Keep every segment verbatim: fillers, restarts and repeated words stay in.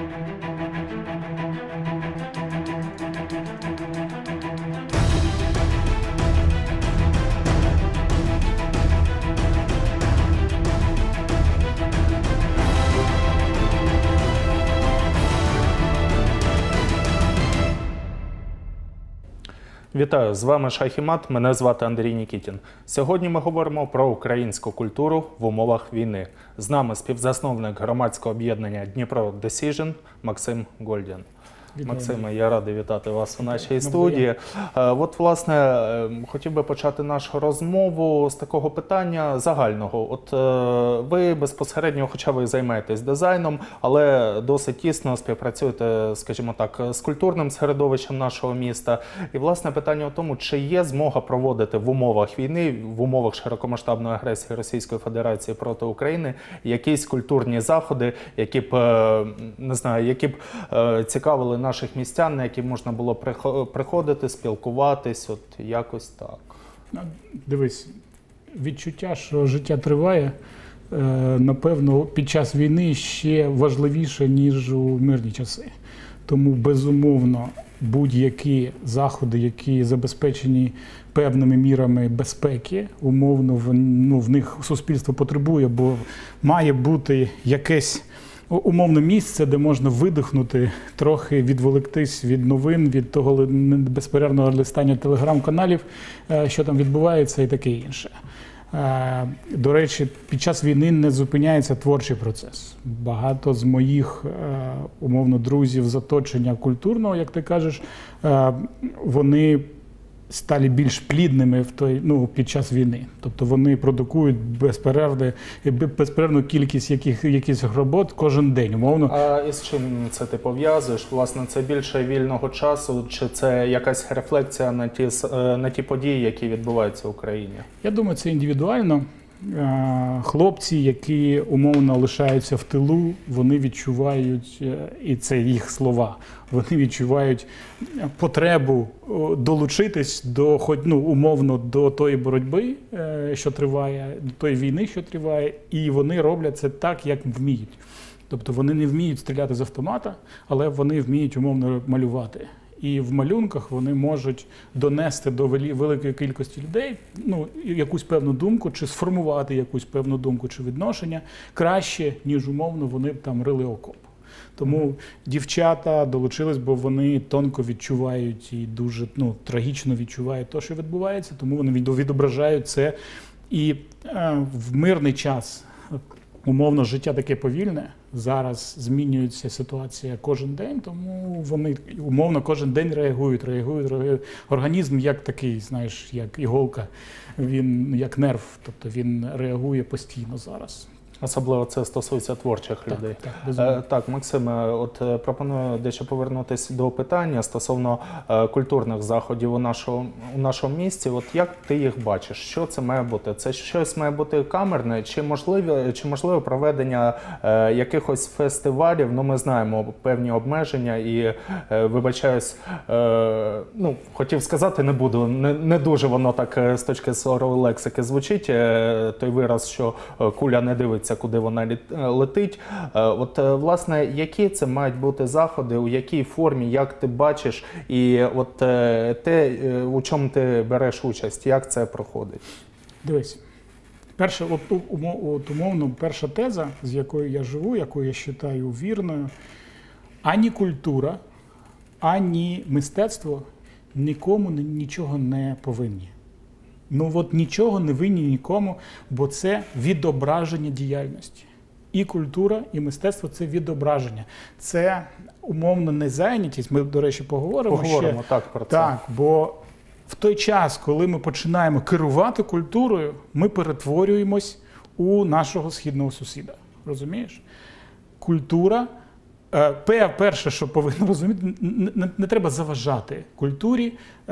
Вітаю, з вами Шах і Мат, мене звати Андрій Нікітін. Сьогодні ми говоримо про українську культуру в умовах війни. З нами співзасновник громадського об'єднання Дніпро Decision Максим Гольдін. Максиме, я радий вітати вас у нашій студії. От, власне, хотів би почати нашу розмову з такого питання загального. От ви безпосередньо, хоча ви займаєтесь дизайном, але досить тісно співпрацюєте, скажімо так, з культурним середовищем нашого міста. І, власне, питання в тому, чи є змога проводити в умовах війни, в умовах широкомасштабної агресії Російської Федерації проти України якісь культурні заходи, які б, не знаю, які б цікавили наших містян, на які можна було приходити, спілкуватись, от якось так. Дивись, відчуття, що життя триває, напевно, під час війни ще важливіше, ніж у мирні часи. Тому, безумовно, будь-які заходи, які забезпечені певними мірами безпеки, умовно, в, ну, в них суспільство потребує, бо має бути якесь умовне місце, де можна видихнути, трохи відволіктись від новин, від того безперервного листання телеграм-каналів, що там відбувається і таке інше. До речі, під час війни не зупиняється творчий процес. Багато з моїх, умовно, друзів з оточення культурного, як ти кажеш, вони стали більш плідними в той, ну, під час війни. Тобто вони продукують безперервну, безперервну кількість яких, якихось робот кожен день, умовно. А із чим це ти пов'язуєш? Власне, це більше вільного часу, чи це якась рефлексія на ті, на ті події, які відбуваються в Україні? Я думаю, це індивідуально. Хлопці, які умовно лишаються в тилу, вони відчувають, і це їх слова, вони відчувають потребу долучитись до, хоч, ну, умовно, до тої боротьби, що триває, до тої війни, що триває, і вони роблять це так, як вміють. Тобто вони не вміють стріляти з автомата, але вони вміють умовно малювати. І в малюнках вони можуть донести до великої кількості людей, ну, якусь певну думку, чи сформувати якусь певну думку чи відношення краще, ніж умовно вони б там рили окоп. Тому mm-hmm. дівчата долучились, бо вони тонко відчувають і дуже, ну, трагічно відчувають те, що відбувається, тому вони відображають це. І е, в мирний час, умовно, життя таке повільне, зараз змінюється ситуація кожен день, тому вони умовно кожен день реагують, реагують, реагують. Організм як такий, знаєш, як іголка, він як нерв, тобто він реагує постійно зараз. Особливо це стосується творчих так, людей. Так, е, так, Максиме, от пропоную дещо повернутися до питання стосовно е, культурних заходів у нашому, у нашому місті. От як ти їх бачиш? Що це має бути? Це щось має бути камерне? Чи можливо, чи можливо проведення е, якихось фестивалів? Ну, ми знаємо певні обмеження і, е, вибачаюсь, е, ну, хотів сказати, не буду, не, не дуже воно так з точки зору лексики звучить, е, той вираз, що куля не дивиться, куди вона летить. От, власне, які це мають бути заходи, у якій формі, як ти бачиш, і от те, у чому ти береш участь, як це проходить? Дивись, перша, от, от, умовно, перша теза, з якою я живу, яку я вважаю вірною, ані культура, ані мистецтво нікому нічого не повинні. Ну от нічого не винні нікому, бо це відображення діяльності. І культура, і мистецтво – це відображення. Це умовно не зайнятість, ми, до речі, поговоримо, поговоримо ще. Так, про це. Так, бо в той час, коли ми починаємо керувати культурою, ми перетворюємось у нашого східного сусіда. Розумієш? Культура, перше, що повинно розуміти, не, не треба заважати культурі.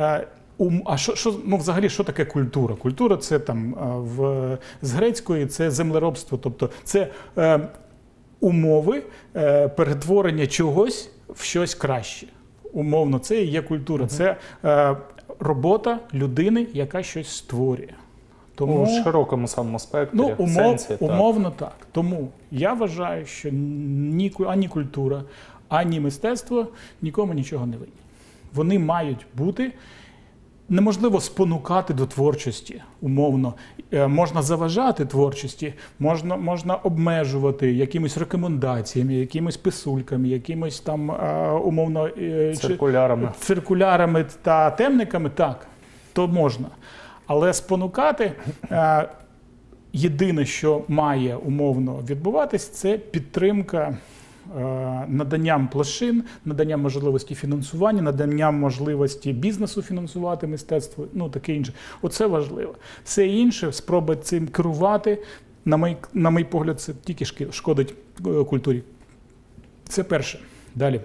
А що, що, ну, взагалі, що таке культура? Культура – це там в, з грецької – це землеробство, тобто це е, умови е, перетворення чогось в щось краще. Умовно, це і є культура. Це е, робота людини, яка щось створює. Тому, у широкому самому спектрі, ну, умов, сенсі, умовно так. так. Тому я вважаю, що ні, ані культура, ані мистецтво нікому нічого не винні. Вони мають бути. Неможливо спонукати до творчості, умовно. Е, можна заважати творчості, можна, можна обмежувати якимись рекомендаціями, якимись писульками, якимись там, е, умовно, е, циркулярами. Чи, циркулярами та темниками, так, то можна. Але спонукати, е, єдине, що має умовно відбуватись, це підтримка наданням площин, наданням можливості фінансування, наданням можливості бізнесу фінансувати мистецтво, ну таке інше. Оце важливо. Все інше, спроби цим керувати, на мій, на мій погляд, це тільки шкодить культурі. Це перше. Далі.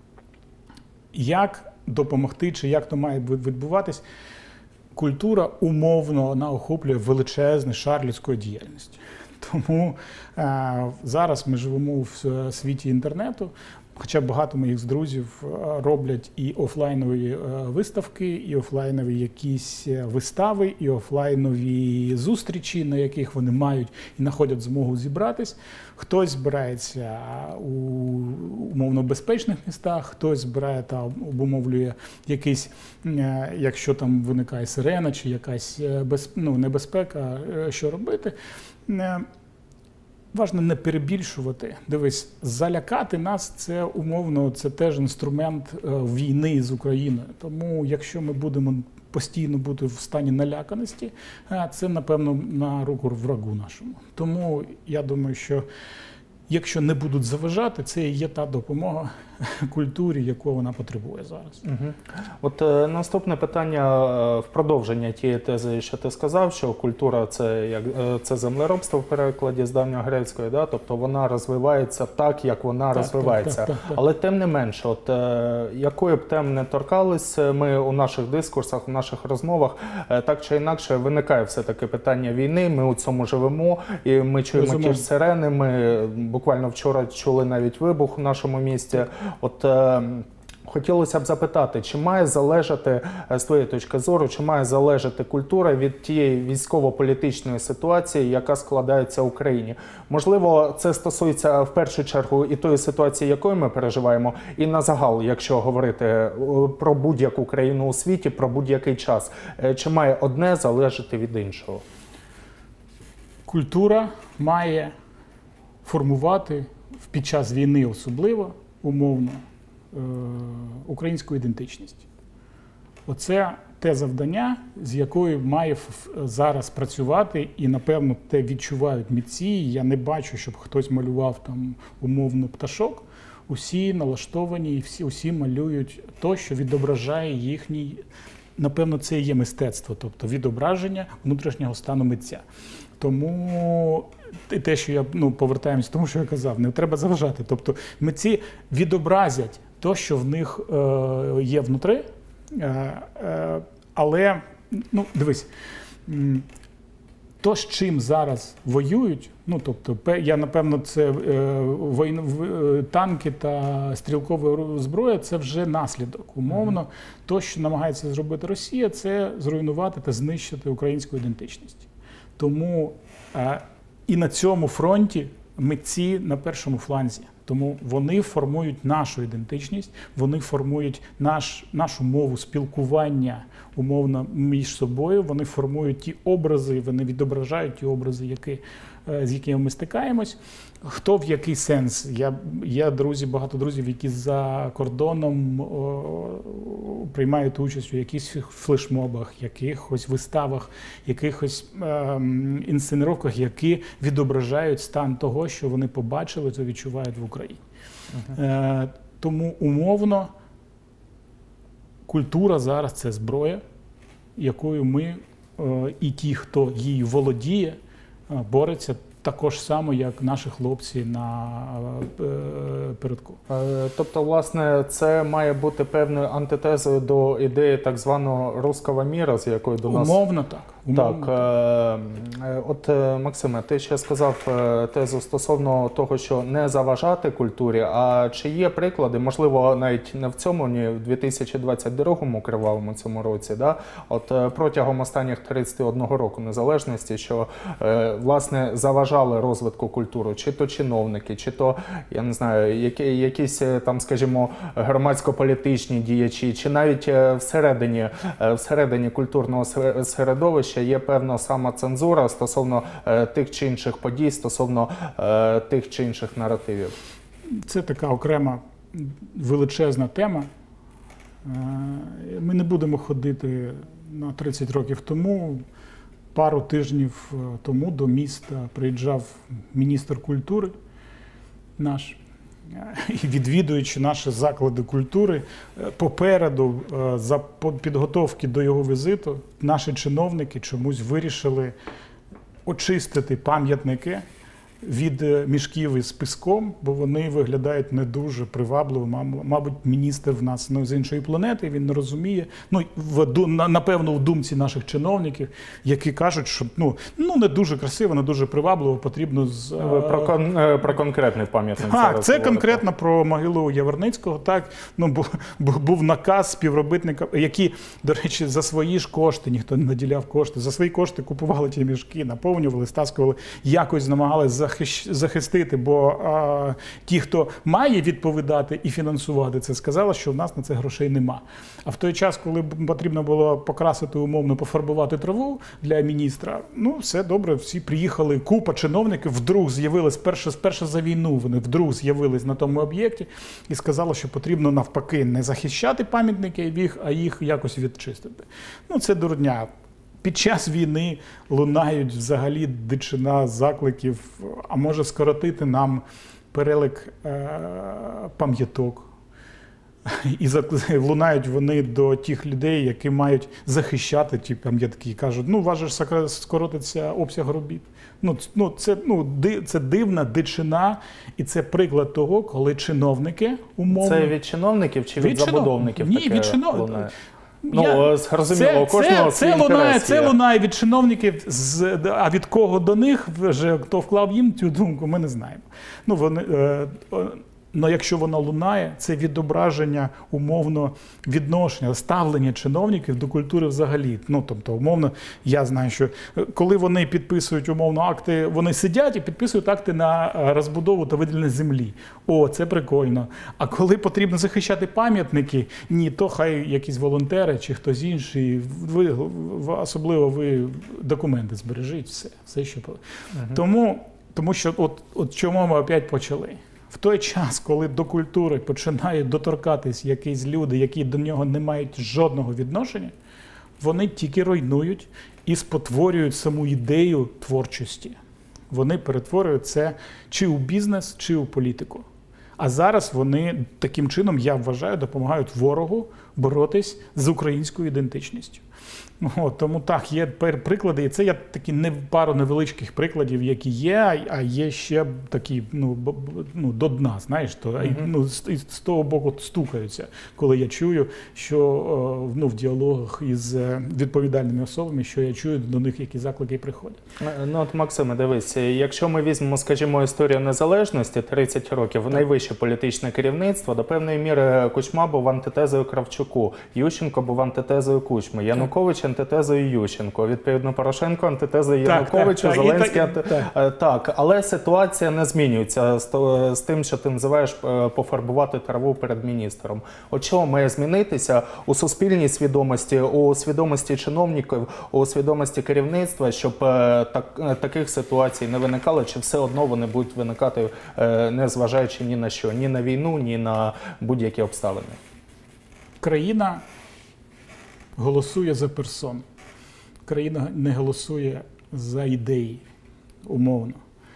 Як допомогти, чи як то має відбуватись? Культура умовно вона охоплює величезний шар людської діяльності. Тому е, зараз ми живемо в світі інтернету, хоча багато моїх друзів роблять і офлайнові виставки, і офлайнові якісь вистави, і офлайнові зустрічі, на яких вони мають і знаходять змогу зібратись. Хтось збирається у умовно безпечних містах, хтось збирає та обумовлює якийсь, якщо там виникає сирена чи якась без, ну, небезпека, що робити. Важно не перебільшувати. Дивись, залякати нас – це умовно, це теж інструмент війни з Україною. Тому якщо ми будемо постійно бути в стані наляканості, це, напевно, на руку врагу нашому. Тому я думаю, що якщо не будуть заважати, це і є та допомога культурі, яку вона потребує зараз. Угу. От е, наступне питання е, в продовження тієї тези, що ти сказав, що культура – це, як, е, це землеробство в перекладі з давньогрецької, да? Тобто вона розвивається так, як вона так, розвивається. Так, так, так, так. Але тим не менше, от, е, якою б тем не торкались, ми у наших дискурсах, у наших розмовах, е, так чи інакше виникає все-таки питання війни, ми у цьому живемо, і ми чуємо Розуміло. ті ж сирени, ми буквально вчора чули навіть вибух в нашому місті. От е, хотілося б запитати, чи має залежати, з твоєї точки зору, чи має залежати культура від тієї військово-політичної ситуації, яка складається в Україні? Можливо, це стосується в першу чергу і тої ситуації, якою ми переживаємо, і на загал, якщо говорити про будь-яку країну у світі, про будь-який час. Чи має одне залежати від іншого? Культура має формувати під час війни особливо, умовно, українську ідентичність. Оце те завдання, з якою має зараз працювати, і, напевно, те відчувають митці. Я не бачу, щоб хтось малював там умовно пташок. Усі налаштовані, і всі, усі малюють то, що відображає їхній, напевно, це і є мистецтво, тобто відображення внутрішнього стану митця. Тому те, що я, ну, повертаємось до того, що я казав, не треба заважати. Тобто митці відобразять те, що в них е, є внутри, е, е, але, ну, дивись, то, з чим зараз воюють, ну, тобто, я, напевно, це е, війн, е, танки та стрілкова зброя, це вже наслідок. Умовно, mm-hmm. то, що намагається зробити Росія, це зруйнувати та знищити українську ідентичність. Тому е, і на цьому фронті митці на першому фланзі. Тому вони формують нашу ідентичність, вони формують наш, нашу мову спілкування, умовно, між собою, вони формують ті образи, вони відображають ті образи, які, з якими ми стикаємось. Хто в який сенс? Я, є друзі, багато друзів, які за кордоном о, приймають участь у якихось флешмобах, якихось виставах, якихось е, інсценіровках, які відображають стан того, що вони побачили, то відчувають в Україні. Uh-huh. Е, тому умовно культура зараз – це зброя, якою ми е, і ті, хто її володіє, е, бореться також само, як наші хлопці на е, передку. Тобто, власне, це має бути певною антитезою до ідеї так званого «русского міра», з якою до нас... Умовно так. Умовно. Так, е, от е, Максиме, ти ще сказав е, тезу стосовно того, що не заважати культурі, а чи є приклади, можливо, навіть не в цьому, ні в дві тисячі двадцять другому кривавому цьому році, да? От е, протягом останніх тридцяти одного року незалежності, що е, власне заважали розвитку культури, чи то чиновники, чи то, я не знаю, які, якісь е, там, скажімо, громадсько-політичні діячі, чи навіть е, всередині, е, всередині культурного сер- середовища є певна самоцензура стосовно е, тих чи інших подій, стосовно е, тих чи інших наративів. Це така окрема величезна тема. Е, Ми не будемо ходити на тридцять років тому. Пару тижнів тому до міста приїжджав міністр культури наш. І відвідуючи наші заклади культури, попереду, за підготовки до його візиту, наші чиновники чомусь вирішили очистити пам'ятники від мішків із піском, бо вони виглядають не дуже привабливо. Мабуть, міністр в нас ну, з іншої планети, він не розуміє. Ну, в, напевно, в думці наших чиновників, які кажуть, що ну, ну не дуже красиво, не дуже привабливо, потрібно... З, Ви про, кон, про конкретний пам'ятник так, зараз це говорите. конкретно про могилу Яворницького. Так, ну, був, був наказ співробітника, які, до речі, за свої ж кошти, ніхто не наділяв кошти, за свої кошти купували ті мішки, наповнювали, стаскували, якось намагалися захистити, бо а, ті, хто має відповідати і фінансувати це, сказали, що в нас на це грошей нема. А в той час, коли потрібно було покрасити умовно, пофарбувати траву для міністра, ну, все добре, всі приїхали, купа чиновників вдруг з'явились, перше, перше за війну вони вдруг з'явились на тому об'єкті і сказали, що потрібно навпаки не захищати пам'ятники, а їх якось відчистити. Ну, це дурня. Під час війни лунають взагалі дичина закликів, а може скоротити нам перелик е- пам'яток. І лунають вони до тих людей, які мають захищати ті пам'ятки. І кажуть, ну, у вас же скоротиться обсяг робіт. Ну, ну, це, ну, це дивна дичина, і це приклад того, коли чиновники умовно... Це від чиновників чи від, від забудовників? Ні, від чиновників. Ну, я, зрозуміло, у кожного це, це, лунає, це є. лунає від чиновників, з, а від кого до них, вже хто вклав їм цю думку, ми не знаємо. Ну, вони, е, Но якщо воно лунає, це відображення умовно відношення, ставлення чиновників до культури взагалі. Ну, тобто, умовно, я знаю, що коли вони підписують умовно акти, вони сидять і підписують акти на розбудову та виділення землі. О, це прикольно. А коли потрібно захищати пам'ятники, ні, то хай якісь волонтери чи хтось інший, ви, особливо ви документи збережіть, все, все що. Угу. Тому, тому що от, от чому ми опять почали? В той час, коли до культури починають доторкатись якісь люди, які до нього не мають жодного відношення, вони тільки руйнують і спотворюють саму ідею творчості. Вони перетворюють це чи у бізнес, чи у політику. А зараз вони таким чином, я вважаю, допомагають ворогу боротись з українською ідентичністю. От, тому так, є приклади, і це є такі не, пару невеличких прикладів, які є, а є ще такі ну, ну, до дна, знаєш, то, mm-hmm. ну, з, з того боку стукаються, коли я чую, що ну, в діалогах із відповідальними особами, що я чую, до них які заклики приходять. Ну от, Максиме, дивись, якщо ми візьмемо, скажімо, історію незалежності, тридцять років, так. Найвище політичне керівництво, до певної міри Кучма був антитезою Кравчуку, Ющенко був антитезою Кучми, Янукович антитезою Ющенко, відповідно Порошенко антитезою Януковичу, так, так, Зеленський так, анти... так. так, але ситуація не змінюється з, з тим, що ти називаєш пофарбувати траву перед міністром. От що має змінитися у суспільній свідомості, у свідомості чиновників, у свідомості керівництва, щоб так, таких ситуацій не виникало, чи все одно вони будуть виникати, не зважаючи ні на що, ні на війну, ні на будь-які обставини? Країна голосує за персон. Країна не голосує за ідеї, умовно.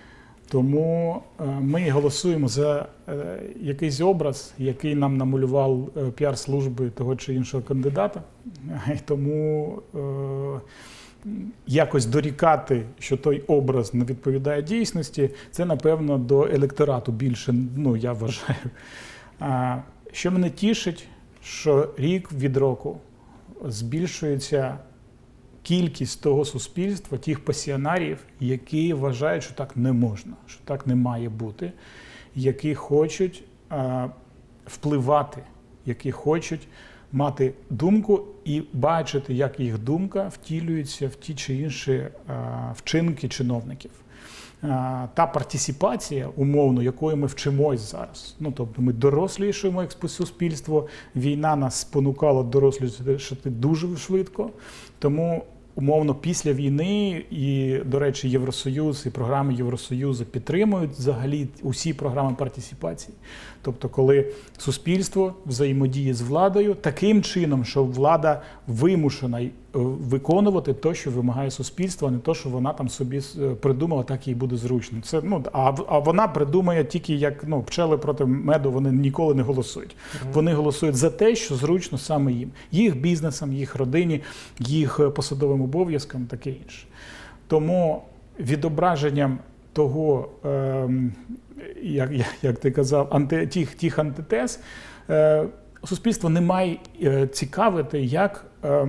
Тому ми голосуємо за якийсь образ, який нам намалював піар-служби того чи іншого кандидата. І тому е, якось дорікати, що той образ не відповідає дійсності, це, напевно, до електорату більше, ну, я вважаю. А, що мене тішить, що рік від року збільшується кількість того суспільства, тих пасіонарів, які вважають, що так не можна, що так не має бути, які хочуть а, впливати, які хочуть мати думку і бачити, як їх думка втілюється в ті чи інші а, вчинки чиновників. А, та партисипація, умовно, якою ми вчимось зараз, ну, тобто ми дорослішуємо як суспільство, війна нас спонукала дорослішати дуже швидко, тому умовно, після війни і, до речі, Євросоюз і програми Євросоюзу підтримують взагалі усі програми партисипації. Тобто, коли суспільство взаємодіє з владою таким чином, що влада вимушена виконувати те, що вимагає суспільство, а не те, що вона там собі придумала, так їй буде зручно. Це, ну, а, а вона придумає тільки, як ну, пчели проти меду, вони ніколи не голосують. Mm-hmm. Вони голосують за те, що зручно саме їм. Їх бізнесам, їх родині, їх посадовим обов'язкам, таке інше. Тому відображенням того, е, як, як ти казав, анти, тих, тих антитез, е, суспільство не має е, цікавити, як е,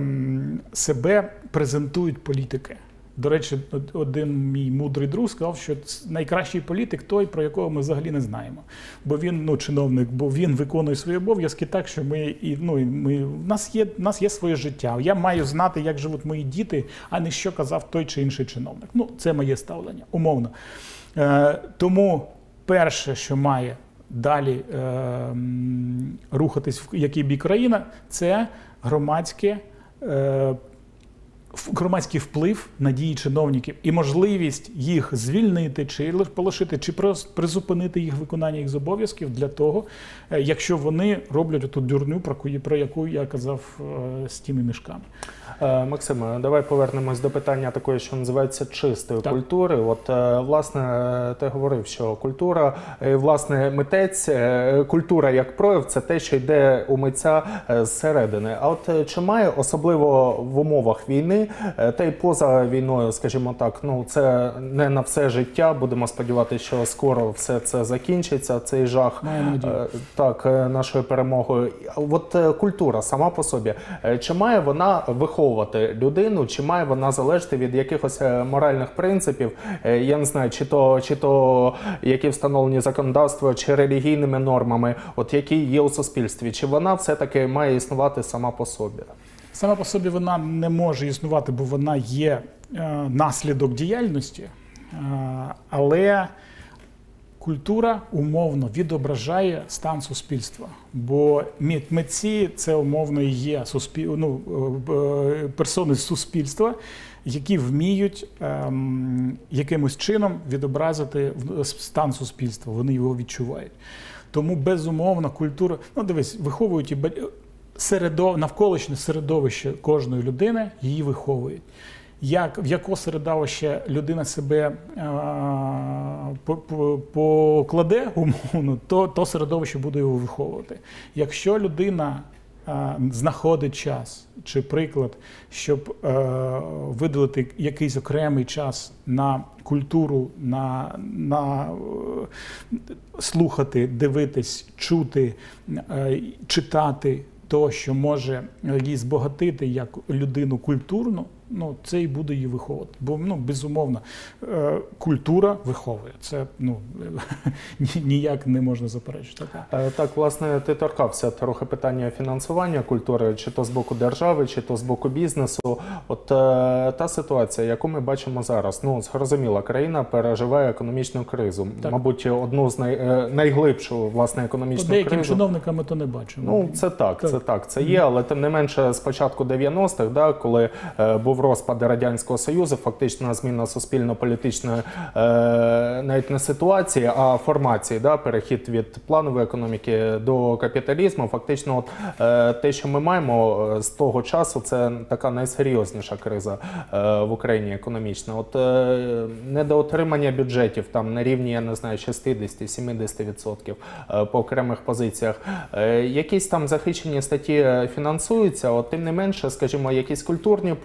себе презентують політики. До речі, один мій мудрий друг сказав, що найкращий політик той, про якого ми взагалі не знаємо. Бо він, ну, чиновник, бо він виконує свої обов'язки так, що ми, і, ну, ми, в нас є, в нас є своє життя. Я маю знати, як живуть мої діти, а не що казав той чи інший чиновник. Ну, це моє ставлення, умовно. Е, тому перше, що має далі е, рухатись в який бік країна, це громадське е, громадський вплив на дії чиновників і можливість їх звільнити, чи полишити, чи призупинити їх виконання їх зобов'язків для того, якщо вони роблять ту дурню, про яку я казав з тими мішками. Максиме, давай повернемось до питання такої, що називається чистої так. культури. От, власне, ти говорив, що культура, власне, митець, культура як прояв – це те, що йде у митця зсередини. А от чи має, особливо в умовах війни, та й поза війною, скажімо так, ну, це не на все життя, будемо сподіватися, що скоро все це закінчиться, цей жах так, нашою перемогою. От культура сама по собі, чи має вона виховувати людину, чи має вона залежати від якихось моральних принципів, я не знаю, чи то, чи то які встановлені законодавством, чи релігійними нормами, от які є у суспільстві, чи вона все-таки має існувати сама по собі? Сама по собі вона не може існувати, бо вона є е, наслідок діяльності, е, але культура умовно відображає стан суспільства. Бо митці – це умовно і є суспіль... ну, е, персони з суспільства, які вміють е, якимось чином відобразити стан суспільства, вони його відчувають. Тому безумовно культура, ну дивись, виховують і Середов... навколишнє середовище кожної людини її виховують. Як, в яке середовище людина себе а, по, по, покладе, умовно, то, то середовище буде його виховувати. Якщо людина а, знаходить час, чи приклад, щоб а, виділити якийсь окремий час на культуру, на, на слухати, дивитись, чути, а, читати, то, що може її збагатити як людину культурну, ну, це і буде її виховувати. Бо, ну, безумовно, культура виховує. Це, ну, ніяк не можна заперечити. Так, власне, ти торкався трохи питання фінансування культури, чи то з боку держави, чи то з боку бізнесу. От та ситуація, яку ми бачимо зараз, ну, зрозуміло, країна переживає економічну кризу. Так. Мабуть, одну з най, найглибшу, власне, економічну По деяким кризу. чиновникам ми то не бачимо. Ну, це так, так, це так, це є, але тим не менше, з початку дев'яностих, да, коли е, був розпад Радянського Союзу, фактично зміна суспільно-політичної е, навіть не ситуації, а формації, да, перехід від планової економіки до капіталізму. Фактично, от, е, те, що ми маємо з того часу, це така найсерйозніша криза е, в Україні економічна. От е, недоотримання бюджетів там на рівні, я не знаю, шістдесят-сімдесят відсотків е, по окремих позиціях. Е, якісь там захищені статті фінансуються, от тим не менше, скажімо, якісь культурні проекти,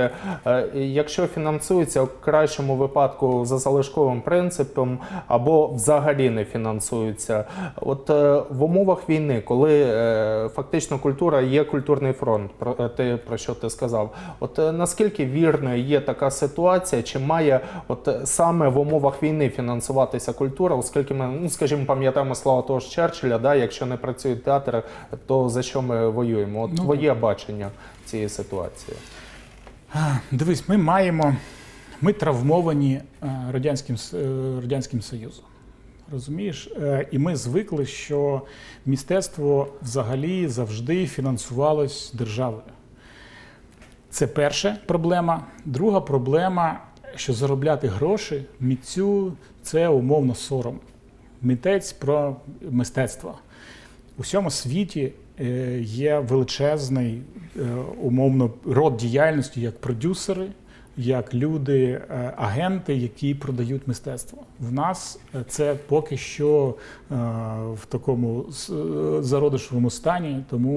сказати, якщо фінансується в кращому випадку за залишковим принципом або взагалі не фінансується. От в умовах війни, коли фактично культура є культурний фронт, про те, про що ти сказав, от наскільки вірною є така ситуація, чи має от саме в умовах війни фінансуватися культура, оскільки ми, ну, скажімо, пам'ятаємо слова того ж Черчилля, да, якщо не працює театр, то за що ми воюємо? От Ну, твоє бачення цієї ситуації. Дивись, ми маємо, ми травмовані Радянським, Радянським Союзом. Розумієш? І ми звикли, що мистецтво взагалі завжди фінансувалось державою. Це перша проблема. Друга проблема, що заробляти гроші митцю – це умовно сором. Митець про мистецтво. У всьому світі є величезний умовно род діяльності, як продюсери, як люди, агенти, які продають мистецтво. В нас це поки що в такому зародишовому стані, тому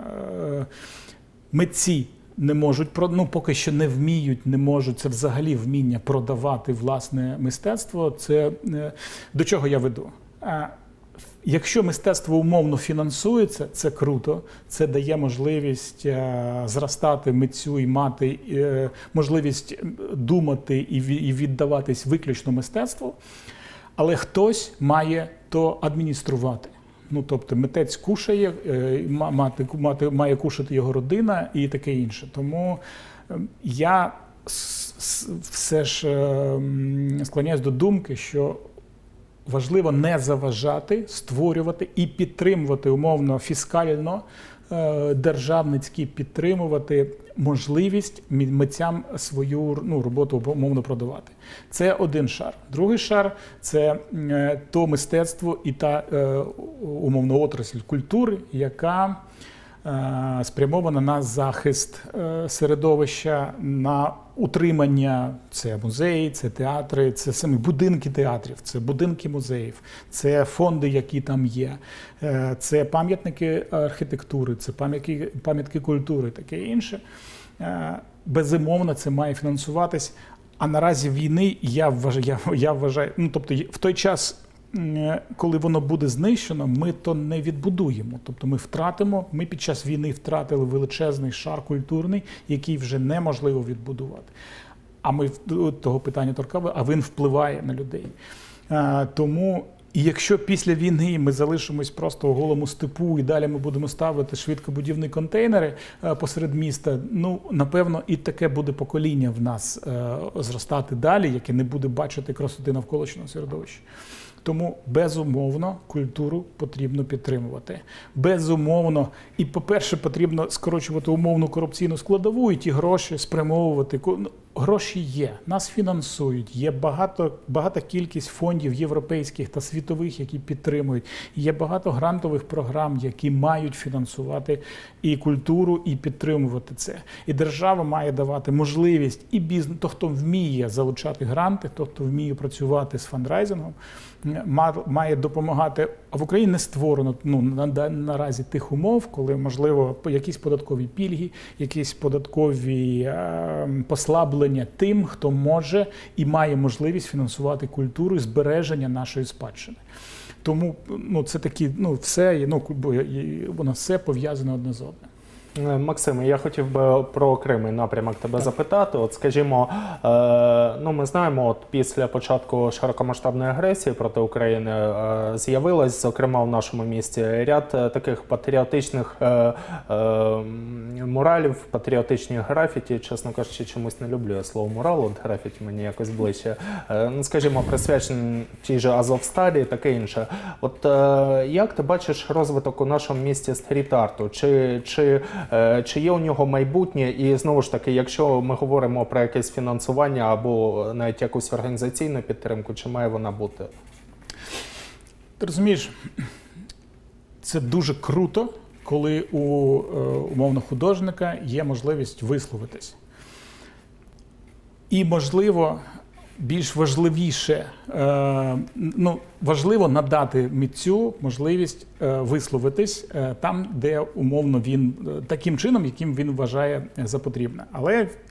митці не можуть, ну поки що не вміють, не можуть, це взагалі вміння продавати власне мистецтво. Це до чого я веду? Якщо мистецтво умовно фінансується, це круто, це дає можливість е, зростати митцю і мати е, можливість думати і, і віддаватись виключно мистецтву, але хтось має то адмініструвати. Ну, тобто митець кушає, е, мати, мати, має кушати його родина і таке інше. Тому е, я все ж е, склоняюсь до думки, що важливо не заважати, створювати і підтримувати умовно фіскально, державницькі підтримувати можливість митцям свою, ну, роботу умовно продавати. Це один шар. Другий шар – це то мистецтво і та умовно отрасль культури, яка спрямована на захист середовища, на утримання. Це музеї, це театри, це самі будинки театрів, це будинки музеїв, це фонди, які там є, це пам'ятники архітектури, це пам'ятки, пам'ятки культури, таке інше. Безумовно, це має фінансуватись. А наразі війни, я вважаю, я, я вважаю, ну, тобто в той час, коли воно буде знищено, ми то не відбудуємо. Тобто ми втратимо, ми під час війни втратили величезний шар культурний, який вже неможливо відбудувати. А ми того питання торкали, а він впливає на людей. А, тому, і якщо після війни ми залишимось просто у голому степу і далі ми будемо ставити швидкобудівні контейнери а, посеред міста, ну, напевно, і таке буде покоління в нас а, зростати далі, яке не буде бачити красоти навколишнього середовища. Тому, безумовно, культуру потрібно підтримувати. Безумовно. І, по-перше, потрібно скорочувати умовну корупційну складову і ті гроші спрямовувати. Гроші є, нас фінансують, є багато, багата кількість фондів європейських та світових, які підтримують. Є багато грантових програм, які мають фінансувати і культуру, і підтримувати це. І держава має давати можливість і бізнес, то, хто вміє залучати гранти, то, хто вміє працювати з фандрайзингом, має допомагати. А в Україні не створено, ну, на, наразі тих умов, коли, можливо, якісь податкові пільги, якісь податкові е, послаблення тим, хто може і має можливість фінансувати культуру і збереження нашої спадщини. Тому, ну, це такі, ну, все, ну, воно все пов'язане одне з одним. Максиме, я хотів би про окремий напрямок тебе так. запитати. От, скажімо, е, ну, ми знаємо, от після початку широкомасштабної агресії проти України е, з'явилось, зокрема, в нашому місті ряд таких патріотичних е, е, муралів, патріотичних графіті. Чесно кажучи, чомусь не люблю я слово мурал, от графіті мені якось ближче. Е, ну, скажімо, присвячені тій же Азовсталі і таке інше. От е, як ти бачиш розвиток у нашому місті стріт-арту? Чи, чи Чи є у нього майбутнє? І знову ж таки, якщо ми говоримо про якесь фінансування або навіть якусь організаційну підтримку, чи має вона бути? Ти розумієш, це дуже круто, коли у умовно художника є можливість висловитись. І, можливо, більш важливіше, ну, важливо надати митцю можливість висловитись там, де умовно він, таким чином, яким він вважає за потрібне. Але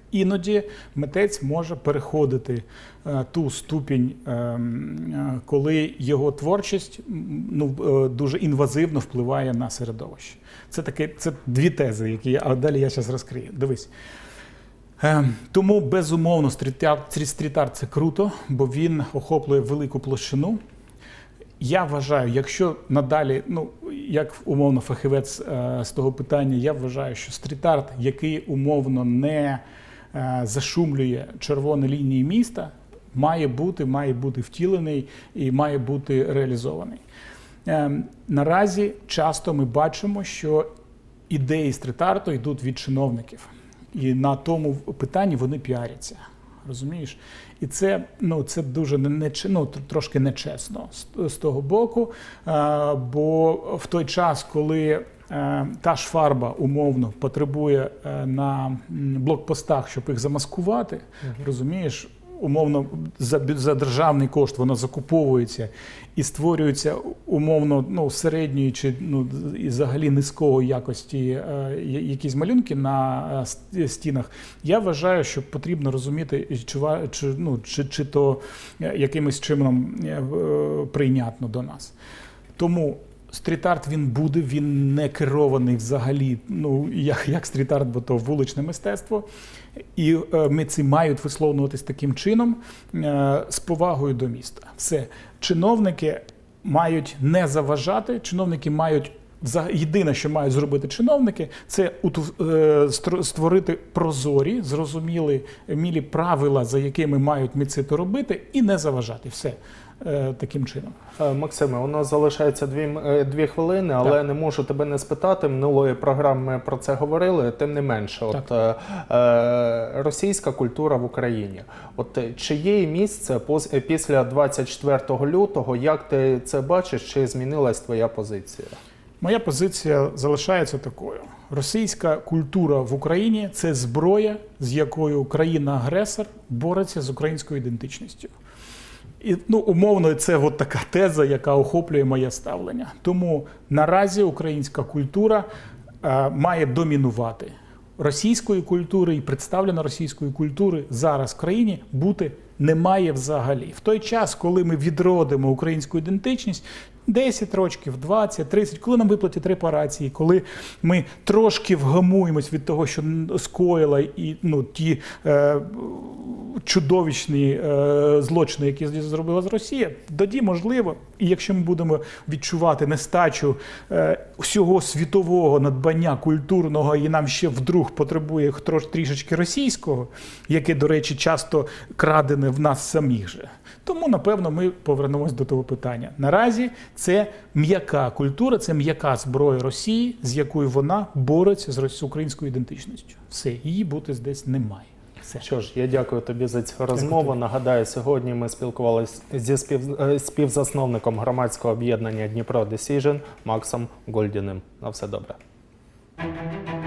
Іноді митець може переходити е, ту ступінь, е, е, коли його творчість ну, е, дуже інвазивно впливає на середовище. Це, таке, це дві тези, які я, а далі я зараз розкрию. Дивись. Е, тому, безумовно, стріт-арт, стріт-арт – це круто, бо він охоплює велику площину. Я вважаю, якщо надалі, ну, як умовно фахівець е, з того питання, я вважаю, що стріт-арт, який умовно не е, зашумлює червоні лінії міста, має бути, має бути втілений і має бути реалізований. Е, наразі часто ми бачимо, що ідеї стріт-арту йдуть від чиновників. І на тому питанні вони піаряться. Розумієш? І це, ну, це дуже не, ну, трошки нечесно з, з того боку, а, бо в той час, коли а, та ж фарба умовно потребує а, на блокпостах, щоб їх замаскувати, uh-huh. розумієш, умовно за, за державний кошт вона закуповується і створюється умовно ну, середньої чи ну, і взагалі низької якості е, якісь малюнки на е, стінах. Я вважаю, що потрібно розуміти, чи, чи, ну, чи, чи то якимось чином е, прийнятно до нас. Тому стріт-арт він буде, він не керований взагалі, ну, як, як стріт-арт, бо то вуличне мистецтво. І е, митці мають висловлюватись таким чином е, з повагою до міста. Все. Чиновники мають не заважати, чиновники мають, єдине, що мають зробити чиновники, це е, створити прозорі, зрозумілі мілі правила, за якими мають митці то робити, і не заважати. Все. Таким чином. Максиме, у нас залишається дві, дві хвилини, але так. не можу тебе не спитати. Минулої програми ми про це говорили, тим не менше. От, е, російська культура в Україні. От, чи є місце після двадцять четвертого лютого? Як ти це бачиш? Чи змінилась твоя позиція? Моя позиція залишається такою. Російська культура в Україні – це зброя, з якою країна-агресор бореться з українською ідентичністю. І, ну, умовно, це от така теза, яка охоплює моє ставлення. Тому наразі українська культура е, має домінувати. Російської культури і представлена російської культури зараз в країні бути немає взагалі. В той час, коли ми відродимо українську ідентичність, десять років, двадцять, тридцять, коли нам виплатять репарації, коли ми трошки вгамуємось від того, що скоїла і ну, ті е, чудовищні е, злочини, які зробила з Росія, тоді можливо, і якщо ми будемо відчувати нестачу е, всього світового надбання культурного, і нам ще вдруг потребує трош, трішечки російського, яке, до речі, часто крадене в нас самих же, тому, напевно, ми повернемось до того питання. Наразі це м'яка культура, це м'яка зброя Росії, з якою вона бореться з українською ідентичністю. Все, її бути десь немає. Все. Що ж, я дякую тобі за цю розмову. Нагадаю, сьогодні ми спілкувалися зі спів... співзасновником громадського об'єднання Дніпро Decision Максом Гольдіним. На все добре.